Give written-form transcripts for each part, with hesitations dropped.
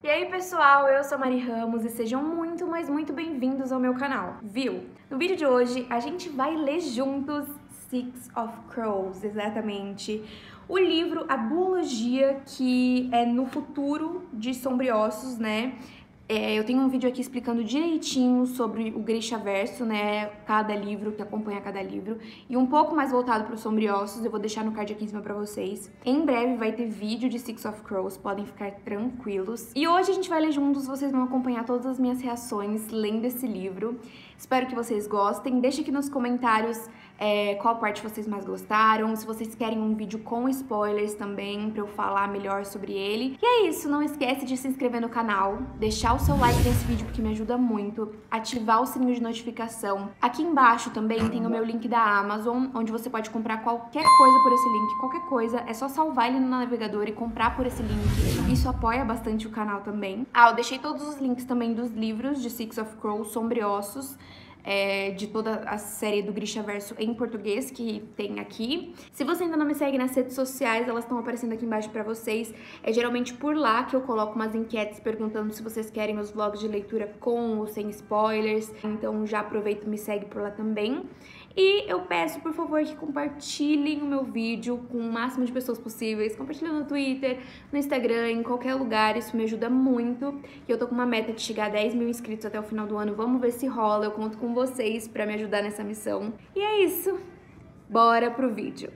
E aí pessoal, eu sou a Mari Ramos e sejam muito, mas muito bem-vindos ao meu canal, viu? No vídeo de hoje a gente vai ler juntos Six of Crows, exatamente, o livro, a duologia que é no futuro de Sombriossos, né? Eu tenho um vídeo aqui explicando direitinho sobre o Grishaverso, né, cada livro, que acompanha cada livro, e um pouco mais voltado para os Sombriossos, eu vou deixar no card aqui em cima para vocês. Em breve vai ter vídeo de Six of Crows, podem ficar tranquilos. E hoje a gente vai ler juntos, vocês vão acompanhar todas as minhas reações lendo esse livro. Espero que vocês gostem, deixe aqui nos comentários qual parte vocês mais gostaram, se vocês querem um vídeo com spoilers também, pra eu falar melhor sobre ele. E é isso, não esquece de se inscrever no canal, deixar o seu like nesse vídeo porque me ajuda muito, ativar o sininho de notificação. Aqui embaixo também tem o meu link da Amazon, onde você pode comprar qualquer coisa por esse link, qualquer coisa, é só salvar ele no navegador e comprar por esse link. Isso apoia bastante o canal também. Eu deixei todos os links também dos livros de Six of Crows, Sombriossos, de toda a série do Grishaverso em português que tem aqui. Se você ainda não me segue nas redes sociais, elas estão aparecendo aqui embaixo pra vocês. É geralmente por lá que eu coloco umas enquetes perguntando se vocês querem os vlogs de leitura com ou sem spoilers. Então já aproveita e me segue por lá também. E eu peço, por favor, que compartilhem o meu vídeo com o máximo de pessoas possíveis. Compartilhem no Twitter, no Instagram, em qualquer lugar. Isso me ajuda muito. E eu tô com uma meta de chegar a 10 mil inscritos até o final do ano. Vamos ver se rola. Eu conto com vocês pra me ajudar nessa missão. E é isso. Bora pro vídeo.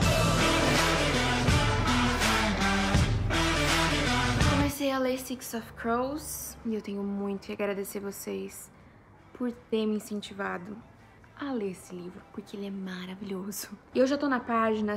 Comecei a ler Six of Crows e eu tenho muito que agradecer vocês por ter me incentivado a ler esse livro, porque ele é maravilhoso. E eu já tô na página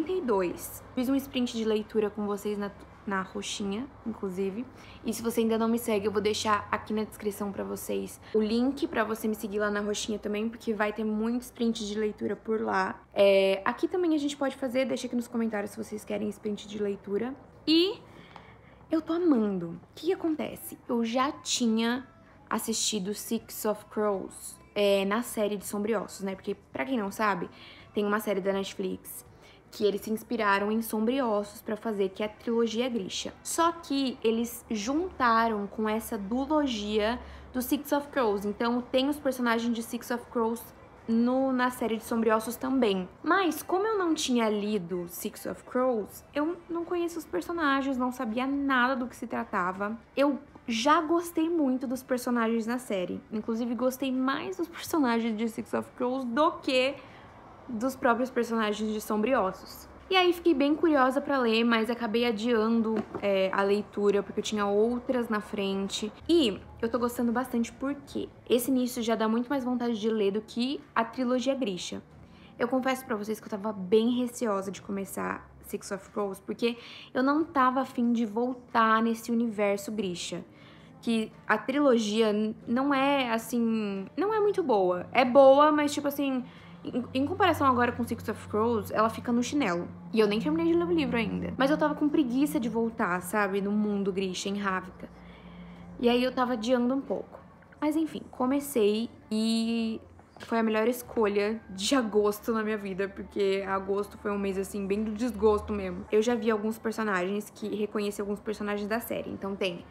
72. Fiz um sprint de leitura com vocês na roxinha, inclusive. E se você ainda não me segue, eu vou deixar aqui na descrição pra vocês o link pra você me seguir lá na roxinha também, porque vai ter muito sprint de leitura por lá. Aqui também a gente pode fazer, deixa aqui nos comentários se vocês querem sprint de leitura. E eu tô amando. O que acontece? Eu já tinha assistido Six of Crows na série de Sombriossos, né? Porque, pra quem não sabe, tem uma série da Netflix que eles se inspiraram em Sombriossos pra fazer, que é a trilogia Grisha. Só que eles juntaram com essa duologia do Six of Crows. Então, tem os personagens de Six of Crows na série de Sombriossos também. Mas, como eu não tinha lido Six of Crows, eu não conheço os personagens, não sabia nada do que se tratava. Eu já gostei muito dos personagens na série. Inclusive, gostei mais dos personagens de Six of Crows do que dos próprios personagens de Sombriossos. E aí fiquei bem curiosa pra ler, mas acabei adiando a leitura, porque eu tinha outras na frente. E eu tô gostando bastante porque esse início já dá muito mais vontade de ler do que a trilogia Grisha. Eu confesso pra vocês que eu tava bem receosa de começar Six of Crows, porque eu não tava afim de voltar nesse universo Grisha. Que a trilogia não é, assim, não é muito boa. É boa, mas, tipo assim, em comparação agora com Six of Crows, ela fica no chinelo. E eu nem terminei de ler o livro ainda. Mas eu tava com preguiça de voltar, sabe, no mundo Grisha, em Ravnica. E aí eu tava adiando um pouco. Mas enfim, comecei e foi a melhor escolha de agosto na minha vida, porque agosto foi um mês, assim, bem do desgosto mesmo. Eu já vi alguns personagens reconheci alguns personagens da série. Então tem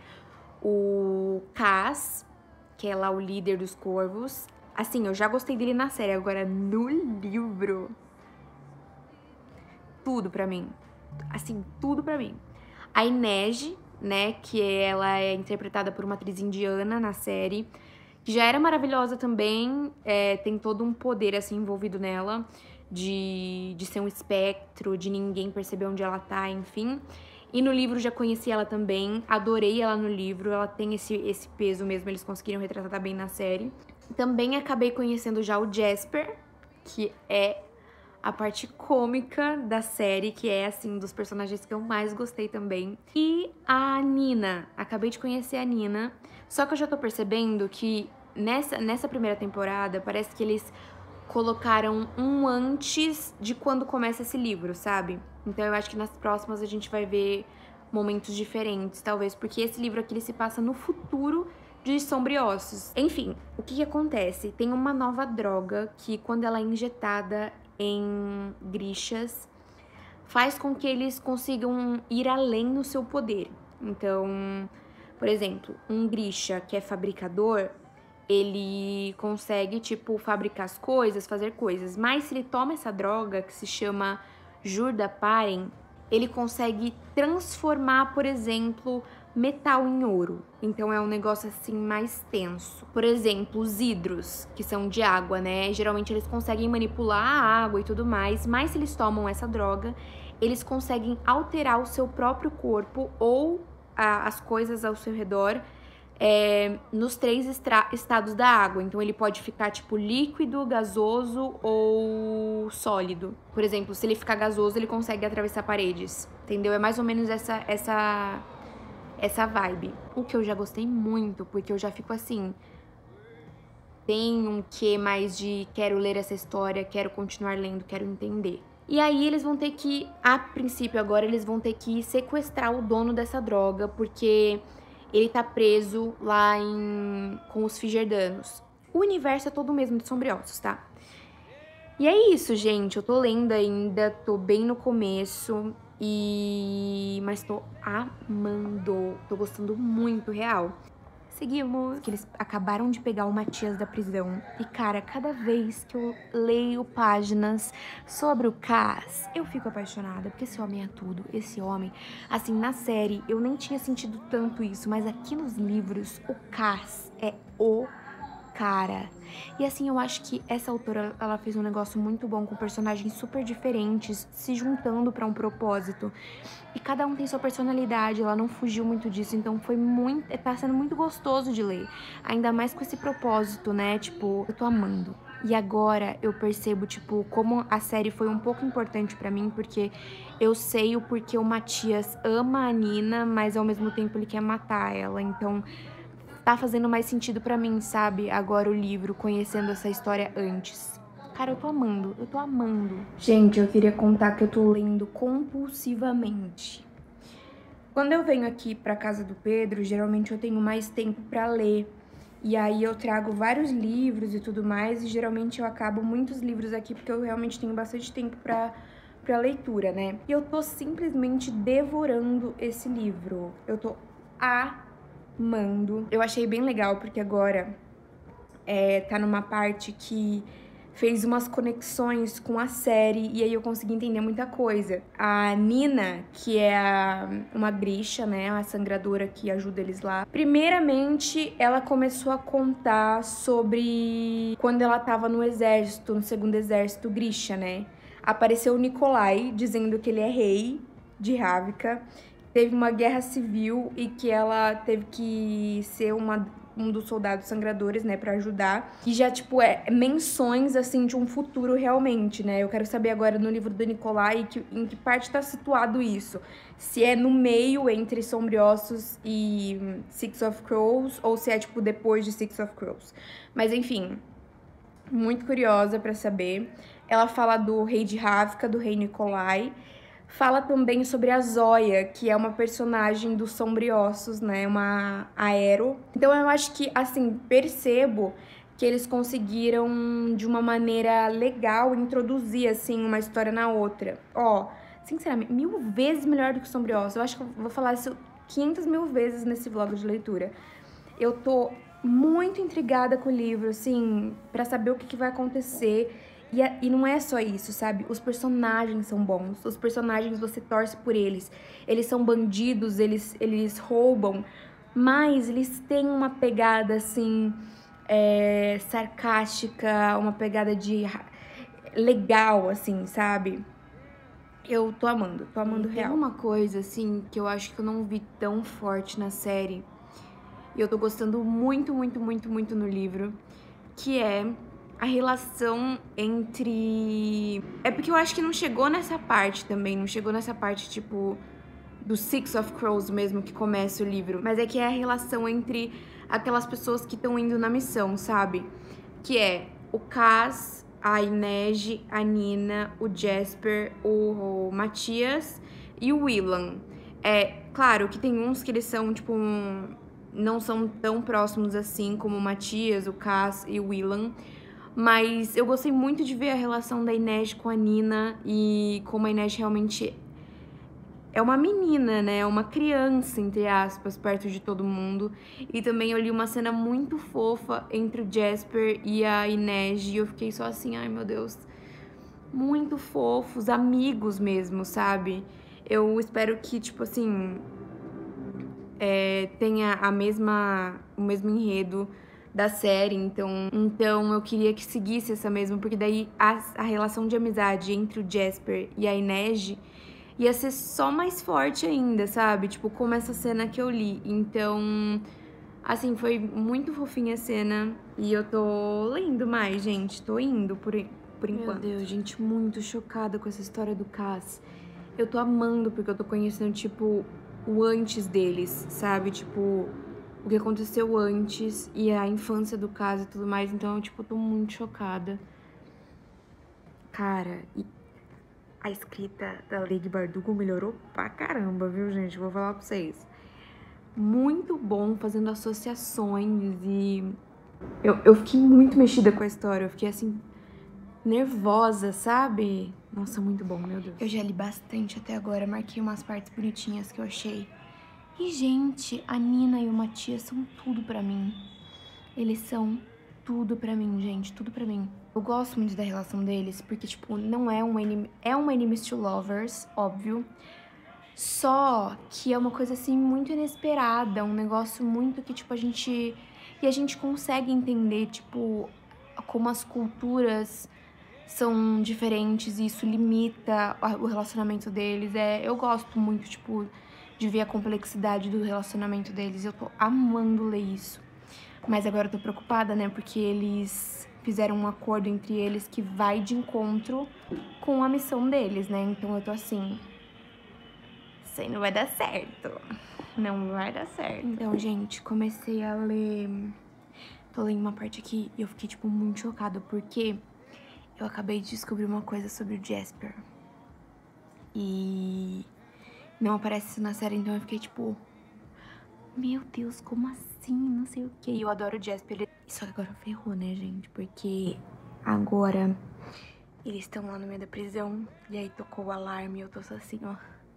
o Cass, que é lá o líder dos corvos. Assim, eu já gostei dele na série, agora no livro, tudo pra mim. Assim, tudo pra mim. A Inej, né, que ela é interpretada por uma atriz indiana na série, que já era maravilhosa também, tem todo um poder, assim, envolvido nela, de ser um espectro, de ninguém perceber onde ela tá, enfim. E no livro já conheci ela também, adorei ela no livro, ela tem esse peso mesmo, eles conseguiram retratar bem na série. Também acabei conhecendo já o Jasper, que é a parte cômica da série, que é, assim, dos personagens que eu mais gostei também. E a Nina, acabei de conhecer a Nina, só que eu já tô percebendo que nessa primeira temporada parece que eles colocaram um antes de quando começa esse livro, sabe? Então eu acho que nas próximas a gente vai ver momentos diferentes, talvez, porque esse livro aqui ele se passa no futuro de Sombriossos. Enfim, o que acontece? Tem uma nova droga que, quando ela é injetada em Grishas, faz com que eles consigam ir além no seu poder. Então, Por exemplo, um Grisha que é fabricador, ele consegue, tipo, fabricar as coisas, fazer coisas. Mas se ele toma essa droga que se chama Jurdaparen, ele consegue transformar, por exemplo, metal em ouro. Então é um negócio assim mais tenso. Por exemplo, os hidros, que são de água, né? Geralmente eles conseguem manipular a água e tudo mais, mas se eles tomam essa droga, eles conseguem alterar o seu próprio corpo ou as coisas ao seu redor nos 3 estados da água. Então ele pode ficar tipo líquido, gasoso ou sólido. Por exemplo, se ele ficar gasoso, ele consegue atravessar paredes. Entendeu? É mais ou menos essa vibe. O que eu já gostei muito, porque eu já fico assim, tem um quê mais de quero ler essa história, quero continuar lendo, quero entender. E aí eles vão ter que, a princípio agora, eles vão ter que sequestrar o dono dessa droga, porque ele tá preso lá com os Fijerdanos. O universo é todo mesmo de Sombriossos, tá? E é isso, gente. Eu tô lendo ainda, tô bem no começo, mas tô amando. Tô gostando muito, real. Seguimos. Que eles acabaram de pegar o Matias da prisão. E, cara, cada vez que eu leio páginas sobre o Cass, eu fico apaixonada. Porque esse homem é tudo. Esse homem, assim, na série, eu nem tinha sentido tanto isso. Mas aqui nos livros, o Cass é o cara. E assim, eu acho que essa autora, ela fez um negócio muito bom com personagens super diferentes, se juntando pra um propósito. E cada um tem sua personalidade, ela não fugiu muito disso, então tá sendo muito gostoso de ler. Ainda mais com esse propósito, né? Tipo, eu tô amando. E agora eu percebo, tipo, como a série foi um pouco importante pra mim, porque eu sei o porquê o Matias ama a Nina, mas ao mesmo tempo ele quer matar ela. Então tá fazendo mais sentido pra mim, sabe? Agora o livro, conhecendo essa história antes. Cara, eu tô amando, eu tô amando. Gente, eu queria contar que eu tô lendo compulsivamente. Quando eu venho aqui pra casa do Pedro, geralmente eu tenho mais tempo pra ler. E aí eu trago vários livros e tudo mais, e geralmente eu acabo muitos livros aqui porque eu realmente tenho bastante tempo pra leitura, né? E eu tô simplesmente devorando esse livro. Eu tô amando. Eu achei bem legal porque agora tá numa parte que fez umas conexões com a série e aí eu consegui entender muita coisa. A Nina, que é uma Grisha, né, a sangradora que ajuda eles lá. Primeiramente, ela começou a contar sobre quando ela tava no exército, no 2º exército Grisha, né? Apareceu o Nikolai dizendo que ele é rei de Ravnica. Teve uma guerra civil e que ela teve que ser um dos soldados sangradores, né, pra ajudar. E já, tipo, menções, assim, de um futuro realmente, né? Eu quero saber agora no livro do Nikolai em que parte tá situado isso. Se é no meio entre Sombriossos e Six of Crows, ou se é, tipo, depois de Six of Crows. Mas, enfim, muito curiosa pra saber. Ela fala do rei de Ravnica, do rei Nikolai. Fala também sobre a Zoya, que é uma personagem dos Sombriossos, né? Uma Aero. Então eu acho que, assim, percebo que eles conseguiram, de uma maneira legal, introduzir, assim, uma história na outra. Ó, sinceramente, 1000 vezes melhor do que Sombriossos. Eu acho que eu vou falar isso 500 mil vezes nesse vlog de leitura. Eu tô muito intrigada com o livro, assim, pra saber o que vai acontecer. E não é só isso, sabe? Os personagens são bons. Os personagens, você torce por eles. Eles são bandidos, eles roubam. Mas eles têm uma pegada, assim, sarcástica, uma pegada legal, assim, sabe? Eu tô amando real. Tem uma coisa, assim, que eu acho que eu não vi tão forte na série. E eu tô gostando muito, muito, muito, muito no livro. Que é a relação entre... É porque eu acho que não chegou nessa parte também, não chegou nessa parte, tipo, do Six of Crows mesmo, que começa o livro. Mas é que é a relação entre aquelas pessoas que estão indo na missão, sabe? Que é o Cass, a Inej, a Nina, o Jasper, o Matias e o Willan. É, claro que tem uns que eles são, tipo, não são tão próximos assim como o Matias, o Cass e o Willan. Mas eu gostei muito de ver a relação da Inej com a Nina e como a Inej realmente é uma menina, né? É uma criança, entre aspas, perto de todo mundo. E também eu li uma cena muito fofa entre o Jasper e a Inês. E eu fiquei só assim, ai meu Deus. Muito fofos, amigos mesmo, sabe? Eu espero que, tipo assim, tenha o mesmo enredo da série, então eu queria que seguisse essa mesma, porque daí a relação de amizade entre o Jasper e a Inês ia ser só mais forte ainda, sabe? Tipo, como essa cena que eu li. Então, assim, foi muito fofinha a cena e eu tô lendo mais, gente. Tô indo por enquanto. Meu Deus, gente, muito chocada com essa história do Cass. Eu tô amando porque eu tô conhecendo, tipo, o antes deles, sabe? Tipo, o que aconteceu antes e a infância do Cass e tudo mais. Então, tipo, eu tô muito chocada. Cara, e a escrita da Lady Bardugo melhorou pra caramba, viu, gente? Vou falar pra vocês. Muito bom fazendo associações e... Eu fiquei muito mexida com a história. Eu fiquei, assim, nervosa, sabe? Nossa, muito bom, meu Deus. Eu já li bastante até agora. Marquei umas partes bonitinhas que eu achei. E, gente, a Nina e o Matias são tudo pra mim. Eles são tudo pra mim, gente, tudo pra mim. Eu gosto muito da relação deles, porque, tipo, não é um anime... É um enemies to lovers, óbvio. Só que é uma coisa, assim, muito inesperada. Um negócio muito que, tipo, a gente... E a gente consegue entender, tipo, como as culturas são diferentes e isso limita o relacionamento deles. Eu gosto muito, tipo, de ver a complexidade do relacionamento deles. Eu tô amando ler isso. Mas agora eu tô preocupada, né? Porque eles fizeram um acordo entre eles que vai de encontro com a missão deles, né? Então eu tô assim... Isso aí não vai dar certo. Não vai dar certo. Então, gente, comecei a ler... Tô lendo uma parte aqui e eu fiquei, tipo, muito chocada. Porque eu acabei de descobrir uma coisa sobre o Jasper. E... não aparece isso na série, então eu fiquei, tipo... Meu Deus, como assim? Não sei o quê. E eu adoro o Jasper. Só que agora ferrou, né, gente? Porque agora eles estão lá no meio da prisão. E aí tocou o alarme e eu tô só assim, ó.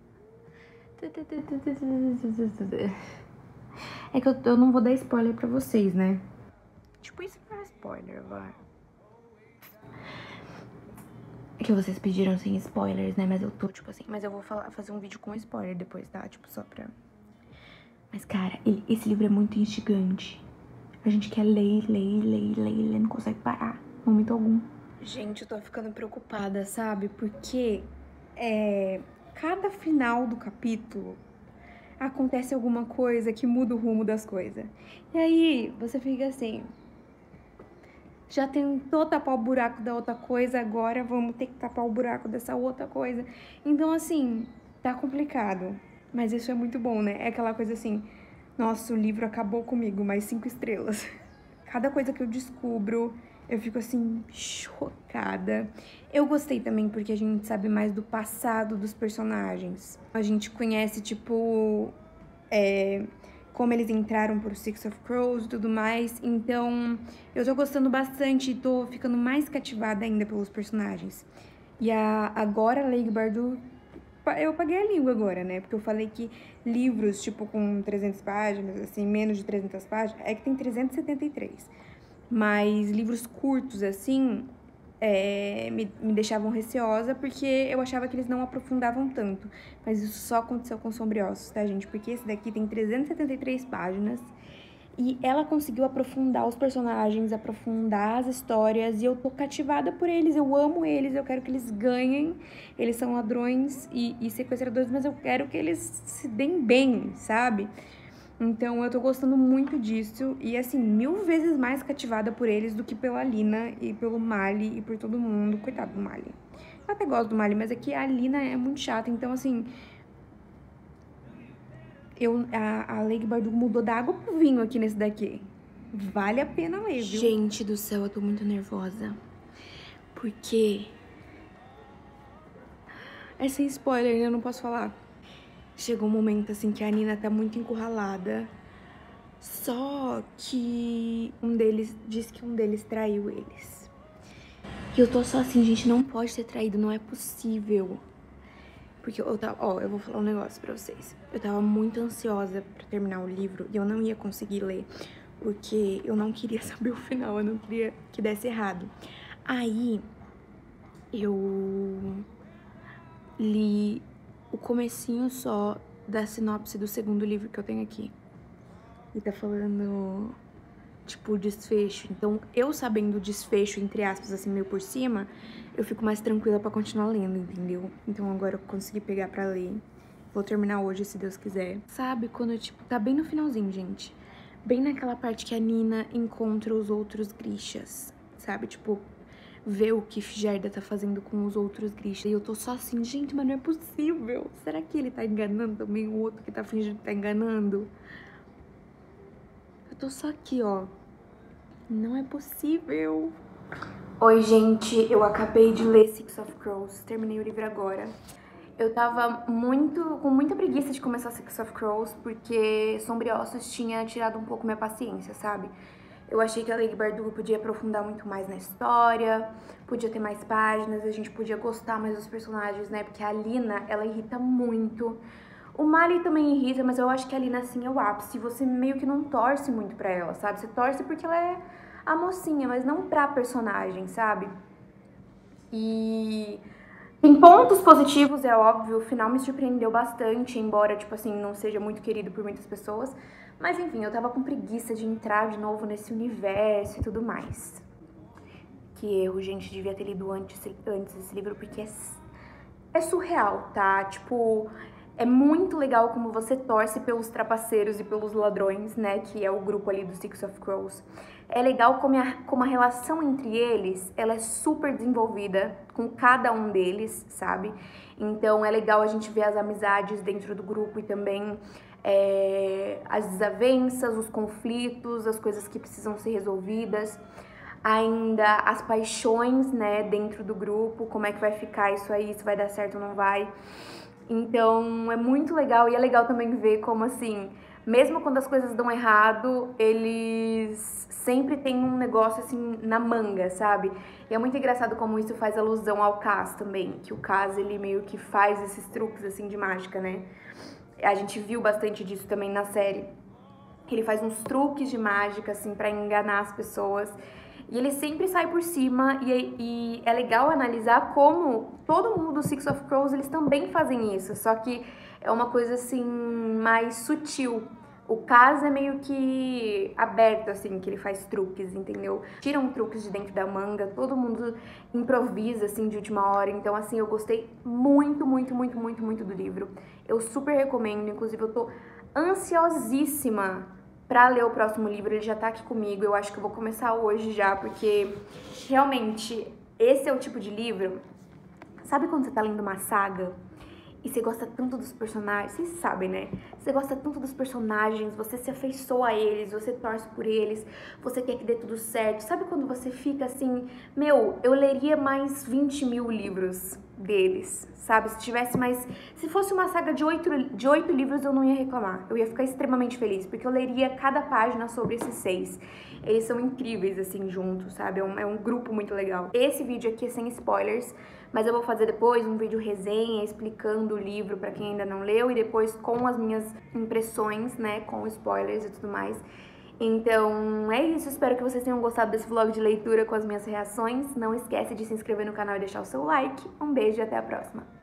É que eu não vou dar spoiler pra vocês, né? Tipo, isso não é spoiler, vai. É que vocês pediram sem spoilers, né? Mas eu tô, tipo assim... Mas eu vou fazer um vídeo com spoiler depois, tá? Tipo, só pra... Mas, cara, esse livro é muito instigante. A gente quer ler, não consegue parar, momento algum. Gente, eu tô ficando preocupada, sabe? Porque cada final do capítulo acontece alguma coisa que muda o rumo das coisas. E aí, você fica assim... Já tentou tapar o buraco da outra coisa, agora vamos ter que tapar o buraco dessa outra coisa. Então, assim, tá complicado. Mas isso é muito bom, né? É aquela coisa assim... Nossa, o livro acabou comigo, mais 5 estrelas. Cada coisa que eu descubro, eu fico assim, chocada. Eu gostei também porque a gente sabe mais do passado dos personagens. A gente conhece, tipo, como eles entraram pro Six of Crows e tudo mais. Então, eu tô gostando bastante e tô ficando mais cativada ainda pelos personagens. E agora a Lady Bardugo... Eu paguei a língua agora, né? Porque eu falei que livros, tipo, com 300 páginas, assim, menos de 300 páginas, é que tem 373. Mas livros curtos, assim, me deixavam receosa, porque eu achava que eles não aprofundavam tanto. Mas isso só aconteceu com Sombriossos, tá, gente? Porque esse daqui tem 373 páginas. E ela conseguiu aprofundar os personagens, aprofundar as histórias, e eu tô cativada por eles, eu amo eles, eu quero que eles ganhem. Eles são ladrões e sequestradores, mas eu quero que eles se deem bem, sabe? Então eu tô gostando muito disso, e assim, 1000 vezes mais cativada por eles do que pela Lina e pelo Mali e por todo mundo. Coitado do Mali. Eu até gosto do Mali, mas é que a Lina é muito chata, então assim... A Lady Bardugo mudou da água pro vinho aqui nesse daqui. Vale a pena ler, viu? Gente do céu, eu tô muito nervosa. Porque... é sem spoiler, eu não posso falar. Chegou um momento, assim, que a Nina tá muito encurralada. Só que um deles disse que um deles traiu eles. E eu tô só assim, gente, não pode ter traído, não é possível. Porque eu tava, ó, eu vou falar um negócio pra vocês. Eu tava muito ansiosa pra terminar o livro e eu não ia conseguir ler, porque eu não queria saber o final, eu não queria que desse errado. Aí, eu li o comecinho só da sinopse do segundo livro que eu tenho aqui. E tá falando, tipo, o desfecho. Então, eu sabendo o desfecho, entre aspas, assim, meio por cima, eu fico mais tranquila pra continuar lendo, entendeu? Então, agora eu consegui pegar pra ler. Vou terminar hoje, se Deus quiser. Sabe, quando, tipo, tá bem no finalzinho, gente. Bem naquela parte que a Nina encontra os outros Grishas, sabe? Tipo, ver o que Gerda tá fazendo com os outros Grishas. E eu tô só assim, gente, mas não é possível. Será que ele tá enganando também o outro que tá fingindo que tá enganando? Eu tô só aqui, ó. Não é possível. Oi, gente. Eu acabei de ler Six of Crows. Terminei o livro agora. Eu tava com muita preguiça de começar Six of Crows, porque Sombriossos tinha tirado um pouco minha paciência, sabe? Eu achei que a Lady Bardugo podia aprofundar muito mais na história, podia ter mais páginas, a gente podia gostar mais dos personagens, né? Porque a Lina, ela irrita muito. O Mali também irrita, mas eu acho que a Lina, assim, é o ápice. Você meio que não torce muito pra ela, sabe? Você torce porque ela é a mocinha, mas não pra personagem, sabe? E tem pontos positivos, é óbvio, o final me surpreendeu bastante, embora, tipo assim, não seja muito querido por muitas pessoas. Mas enfim, eu tava com preguiça de entrar de novo nesse universo e tudo mais. Que erro, gente, devia ter lido antes esse livro, porque é surreal, tá? Tipo, é muito legal como você torce pelos trapaceiros e pelos ladrões, né? Que é o grupo ali do Six of Crows. É legal como a relação entre eles, ela é super desenvolvida com cada um deles, sabe? Então é legal a gente ver as amizades dentro do grupo e também as desavenças, os conflitos, as coisas que precisam ser resolvidas. Ainda as paixões, né, dentro do grupo, como é que vai ficar isso aí, se vai dar certo ou não vai. Então é muito legal e é legal também ver como assim, mesmo quando as coisas dão errado, eles sempre têm um negócio assim na manga, sabe? E é muito engraçado como isso faz alusão ao Cas também, que o Cas ele meio que faz esses truques assim de mágica, né? A gente viu bastante disso também na série. Ele faz uns truques de mágica assim pra enganar as pessoas. E ele sempre sai por cima e é legal analisar como todo mundo do Six of Crows, eles também fazem isso, só que é uma coisa assim mais sutil. O caso é meio que aberto, assim, que ele faz truques, entendeu? Tiram truques de dentro da manga, todo mundo improvisa, assim, de última hora. Então, assim, eu gostei muito, muito, muito, muito, muito do livro. Eu super recomendo, inclusive eu tô ansiosíssima pra ler o próximo livro, ele já tá aqui comigo, eu acho que eu vou começar hoje já, porque realmente esse é o tipo de livro, sabe quando você tá lendo uma saga e você gosta tanto dos personagens, vocês sabem, né? Você gosta tanto dos personagens, você se afeiçoa a eles, você torce por eles, você quer que dê tudo certo. Sabe quando você fica assim, meu, eu leria mais 20 mil livros deles, sabe? Se tivesse mais... Se fosse uma saga de 8 livros, eu não ia reclamar. Eu ia ficar extremamente feliz, porque eu leria cada página sobre esses 6. Eles são incríveis, assim, juntos, sabe? É um grupo muito legal. Esse vídeo aqui é sem spoilers, mas eu vou fazer depois um vídeo resenha explicando o livro pra quem ainda não leu e depois com as minhas impressões, né, com spoilers e tudo mais. Então é isso, espero que vocês tenham gostado desse vlog de leitura com as minhas reações. Não esquece de se inscrever no canal e deixar o seu like. Um beijo e até a próxima!